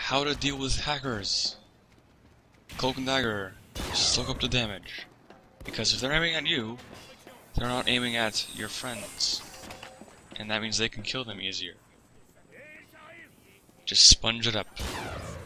how to deal with hackers. Cloak and Dagger, soak up the damage. Because if they're aiming at you, they're not aiming at your friends. And that means they can kill them easier. Just sponge it up.